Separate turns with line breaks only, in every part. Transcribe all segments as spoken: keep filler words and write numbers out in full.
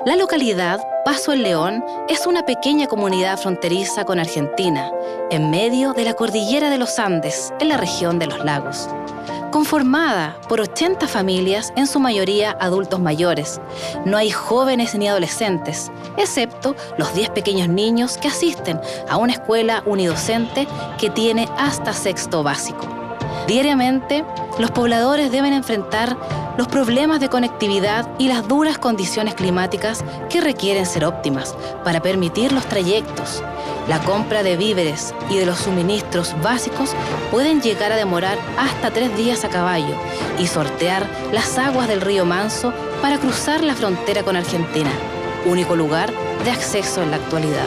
La localidad Paso el León es una pequeña comunidad fronteriza con Argentina, en medio de la cordillera de los Andes, en la región de los lagos. Conformada por ochenta familias, en su mayoría adultos mayores. No hay jóvenes ni adolescentes, excepto los diez pequeños niños que asisten a una escuela unidocente que tiene hasta sexto básico. Diariamente, los pobladores deben enfrentar los problemas de conectividad y las duras condiciones climáticas que requieren ser óptimas para permitir los trayectos. La compra de víveres y de los suministros básicos pueden llegar a demorar hasta tres días a caballo y sortear las aguas del río Manso para cruzar la frontera con Argentina, único lugar de acceso en la actualidad.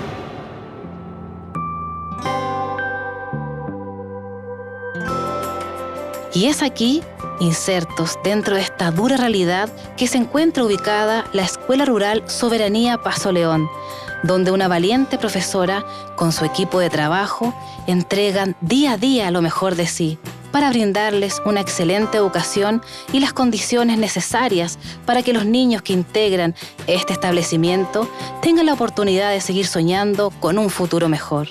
Y es aquí, insertos dentro de esta dura realidad, que se encuentra ubicada la Escuela Rural Soberanía Paso León, donde una valiente profesora, con su equipo de trabajo, entregan día a día lo mejor de sí para brindarles una excelente educación y las condiciones necesarias para que los niños que integran este establecimiento tengan la oportunidad de seguir soñando con un futuro mejor.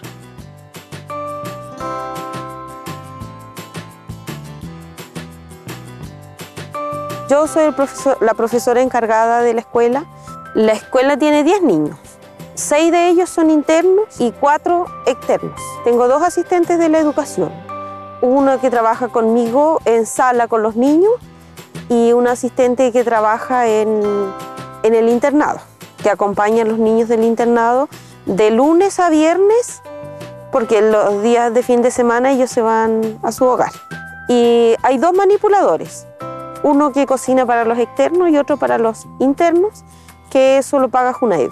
Yo soy el profesor, la profesora encargada de la escuela. La escuela tiene diez niños. Seis de ellos son internos y cuatro externos. Tengo dos asistentes de la educación. Uno que trabaja conmigo en sala con los niños y un asistente que trabaja en, en el internado, que acompaña a los niños del internado de lunes a viernes, porque los días de fin de semana ellos se van a su hogar. Y hay dos manipuladores. Uno que cocina para los externos y otro para los internos, que eso lo paga Junaed.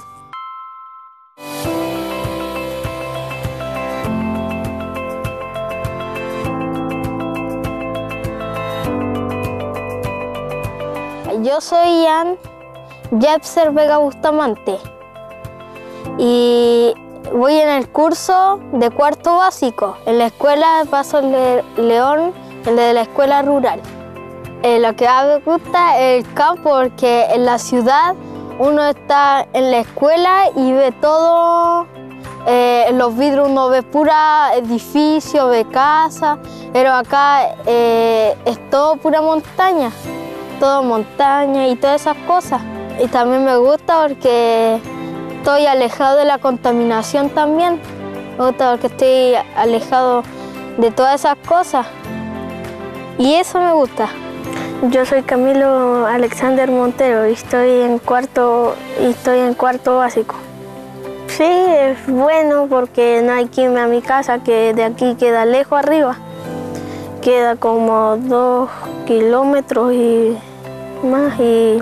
Yo soy Ian Jepser Vega Bustamante y voy en el curso de cuarto básico en la escuela de Paso León, el de la escuela rural. Eh, lo que más me gusta es el campo, porque en la ciudad uno está en la escuela y ve todo, eh, en los vidrios uno ve pura edificio, ve casa, pero acá eh, es todo pura montaña, todo montaña y todas esas cosas. Y también me gusta porque estoy alejado de la contaminación también, me gusta porque estoy alejado de todas esas cosas y eso me gusta.
Yo soy Camilo Alexander Montero y estoy en cuarto, y estoy en cuarto básico. Sí, es bueno porque no hay que irme a mi casa, que de aquí queda lejos arriba. Queda como dos kilómetros y más, y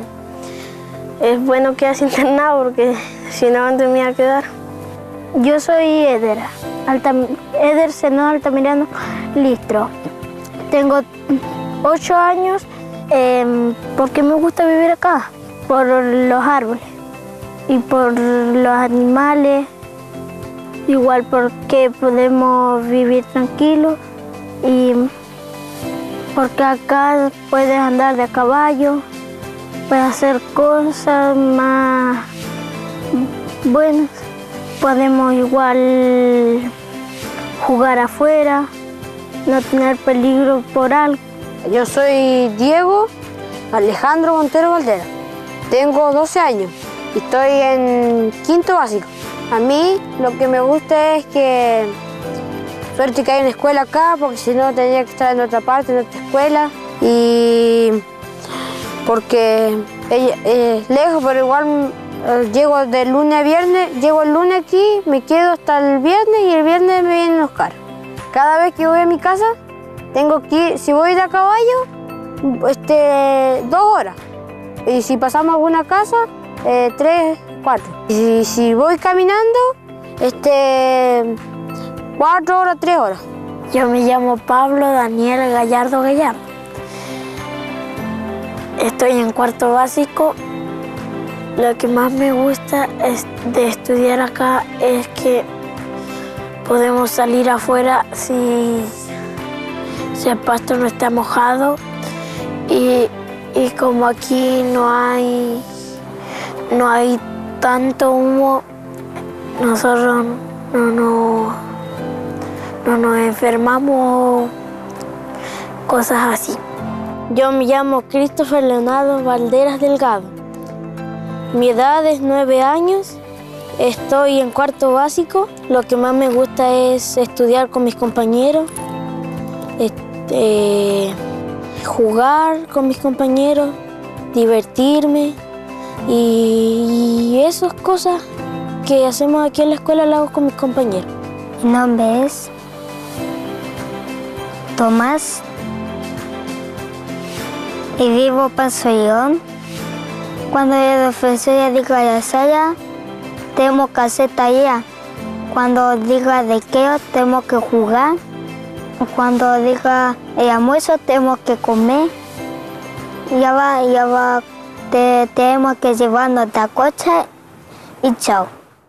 es bueno que haya internado porque si no, ¿dónde me iba a quedar?
Yo soy Eder, Altam Eder Seno Altamirano Listro. Tengo ocho años. Eh, porque me gusta vivir acá, por los árboles y por los animales, igual porque podemos vivir tranquilos y porque acá puedes andar de caballo, puedes hacer cosas más buenas, podemos igual jugar afuera, no tener peligro por algo.
Yo soy Diego Alejandro Montero Valdera. Tengo doce años y estoy en quinto básico. A mí lo que me gusta es que suerte que hay una escuela acá, porque si no tendría que estar en otra parte, en otra escuela. Y porque es lejos, pero igual eh, llego de lunes a viernes, llego el lunes aquí, me quedo hasta el viernes y el viernes me vienen a buscar. Cada vez que voy a mi casa, tengo que ir, si voy de a caballo, este, dos horas. Y si pasamos a alguna casa, eh, tres, cuatro. Y si, si voy caminando, este, cuatro horas, tres horas.
Yo me llamo Pablo Daniel Gallardo Gallardo. Estoy en cuarto básico. Lo que más me gusta es de estudiar acá es que podemos salir afuera si, si el pasto no está mojado y, y como aquí no hay, no hay tanto humo, nosotros no, no, no nos enfermamos, cosas así. Yo me llamo Christopher Leonardo Valderas Delgado. Mi edad es nueve años, estoy en cuarto básico. Lo que más me gusta es estudiar con mis compañeros, este, jugar con mis compañeros, divertirme y, y esas cosas que hacemos aquí en la escuela las hago con mis compañeros.
Mi nombre es Tomás y vivo en Paso León. Cuando el profesor diga la sala, tenemos que hacer tarea. Cuando diga recreo, tenemos que jugar. Cuando diga el almuerzo, tenemos que comer. Ya va, ya va, te, tenemos que llevarnos la coche y chao.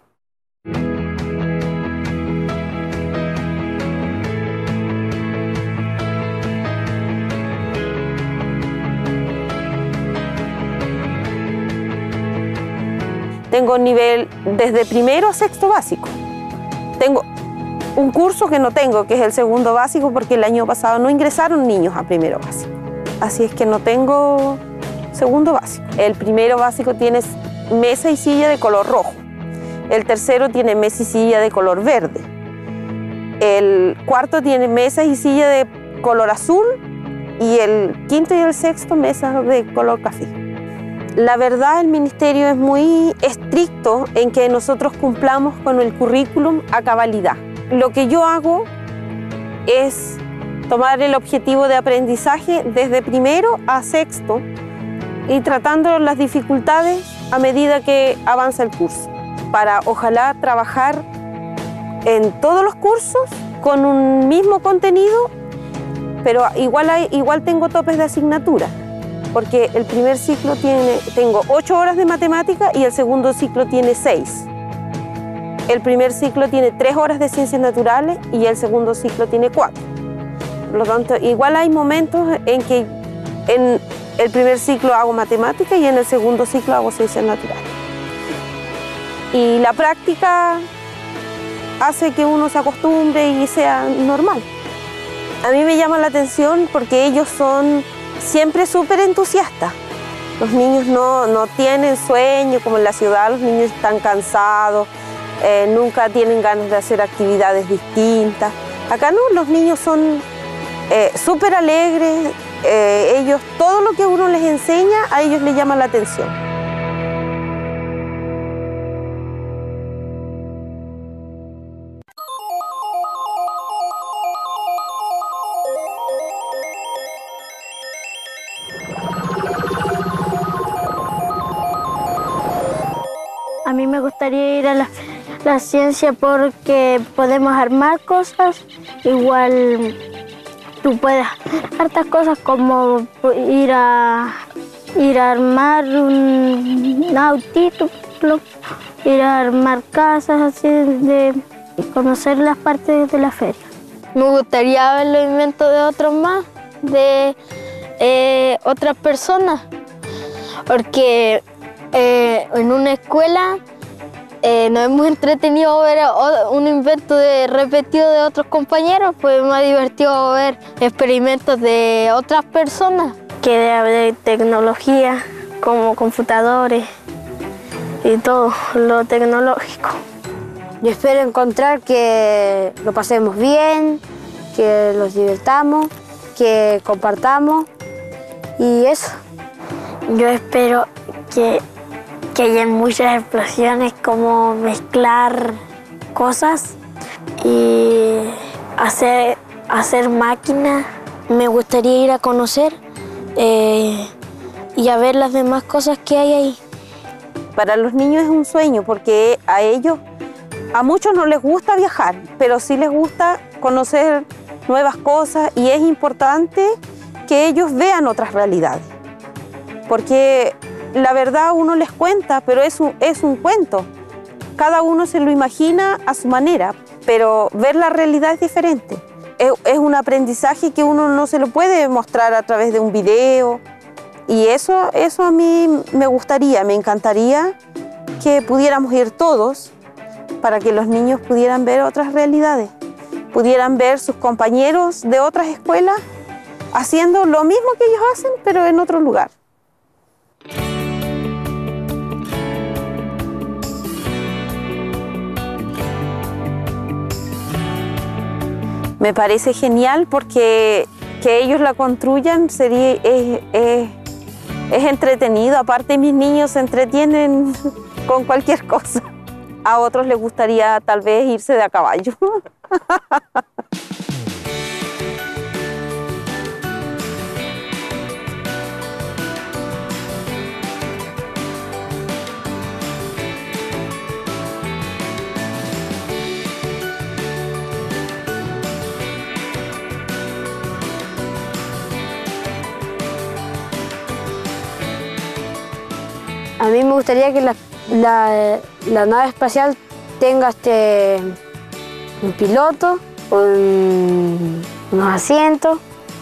Tengo nivel desde primero a sexto básico. Tengo un curso que no tengo, que es el segundo básico, porque el año pasado no ingresaron niños a primero básico. Así es que no tengo segundo básico. El primero básico tiene mesa y silla de color rojo. El tercero tiene mesa y silla de color verde. El cuarto tiene mesa y silla de color azul. Y el quinto y el sexto mesas de color café. La verdad, el ministerio es muy estricto en que nosotros cumplamos con el currículum a cabalidad. Lo que yo hago es tomar el objetivo de aprendizaje desde primero a sexto y tratando las dificultades a medida que avanza el curso, para ojalá trabajar en todos los cursos con un mismo contenido, pero igual, hay, igual tengo topes de asignatura. Porque el primer ciclo tiene, tengo ocho horas de matemática y el segundo ciclo tiene seis. El primer ciclo tiene tres horas de ciencias naturales y el segundo ciclo tiene cuatro. Por lo tanto, igual hay momentos en que en el primer ciclo hago matemática y en el segundo ciclo hago ciencias naturales. Y la práctica hace que uno se acostumbre y sea normal. A mí me llama la atención porque ellos son siempre súper entusiastas. Los niños no, no tienen sueño como en la ciudad, los niños están cansados, eh, nunca tienen ganas de hacer actividades distintas. Acá no, los niños son eh, súper alegres, eh, ellos, todo lo que uno les enseña, a ellos les llama la atención.
A mí me gustaría ir a la, la ciencia porque podemos armar cosas, igual tú puedes hartas cosas como ir a, ir a armar un, un autito, ir a armar casas, así de conocer las partes de la feria.
Me gustaría ver los inventos de otros más, de eh, otras personas, porque Eh, en una escuela eh, nos hemos entretenido ver un invento de, repetido de otros compañeros, pues me ha divertido ver experimentos de otras personas.
Que debe haber tecnología como computadores y todo lo tecnológico.
Yo espero encontrar que lo pasemos bien, que los divirtamos, que compartamos y eso.
Yo espero que que haya muchas explosiones, como mezclar cosas y hacer, hacer máquinas.
Me gustaría ir a conocer eh, y a ver las demás cosas que hay ahí.
Para los niños es un sueño porque a ellos, a muchos no les gusta viajar, pero sí les gusta conocer nuevas cosas y es importante que ellos vean otras realidades. Porque la verdad uno les cuenta, pero es un, es un cuento. Cada uno se lo imagina a su manera, pero ver la realidad es diferente. Es, es un aprendizaje que uno no se lo puede mostrar a través de un video Y eso, eso a mí me gustaría, me encantaría que pudiéramos ir todos para que los niños pudieran ver otras realidades, pudieran ver sus compañeros de otras escuelas haciendo lo mismo que ellos hacen, pero en otro lugar. Me parece genial porque que ellos la construyan sería, es, es, es entretenido. Aparte, mis niños se entretienen con cualquier cosa. A otros les gustaría tal vez irse de a caballo.
A mí me gustaría que la, la, la nave espacial tenga este, un piloto, un, unos asientos.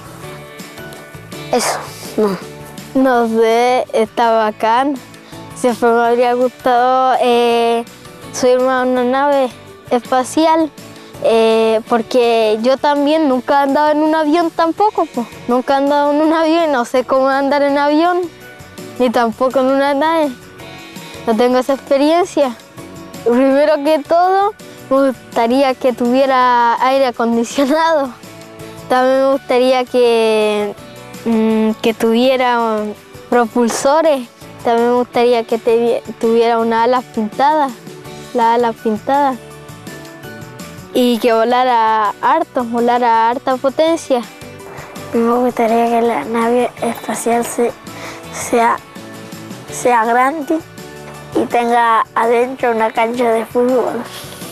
Eso, no.
No sé, está bacán. Siempre me habría gustado eh, subirme a una nave espacial, eh, porque yo también nunca he andado en un avión tampoco, pues. Nunca he andado en un avión, no sé cómo andar en avión, ni tampoco en una nave. No tengo esa experiencia. Primero que todo, me gustaría que tuviera aire acondicionado. También me gustaría que, mmm, que tuviera propulsores. También me gustaría que te, tuviera unas alas pintadas, las alas pintadas. Y que volara harto, volara a harta potencia.
Me gustaría que la nave espacial se, sea, sea grande y tenga adentro una cancha de fútbol.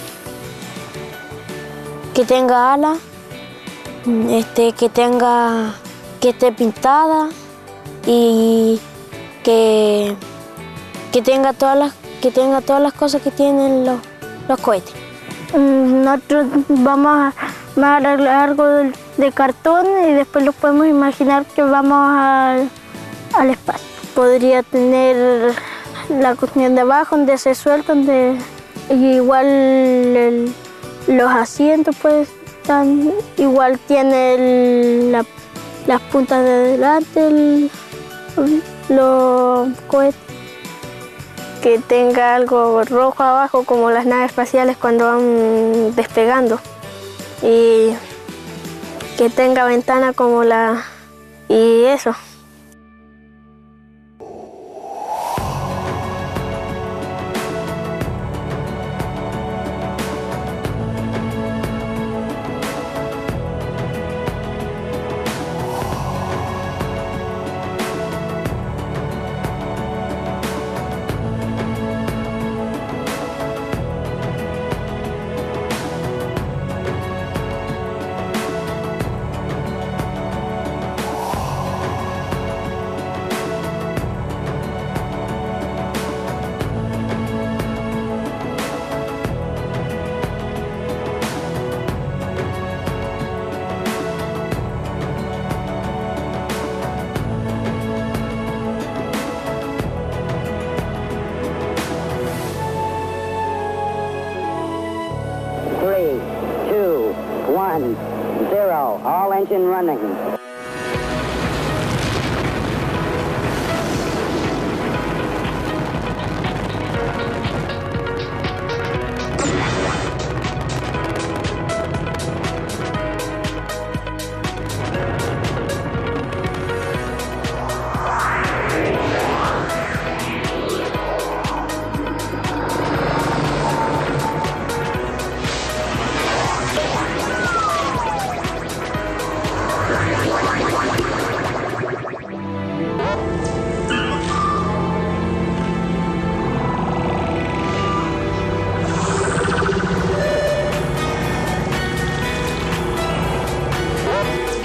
Que tenga alas, este, que tenga, que esté pintada y que, que tenga todas las, que tenga todas las cosas que tienen los, los cohetes.
Nosotros vamos a, vamos a arreglar algo de, de cartón y después lo podemos imaginar que vamos al, al espacio. Podría tener la cuestión de abajo donde se suelta, donde igual el, los asientos pues están, igual tiene el, la, las puntas de delante, el, los cohetes. Que tenga algo rojo abajo como las naves espaciales cuando van despegando y que tenga ventana como la... y eso.
Three, two, one, zero. All engine running.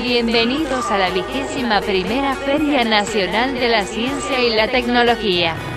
Bienvenidos a la vigésima primera Feria Nacional de la Ciencia y la Tecnología.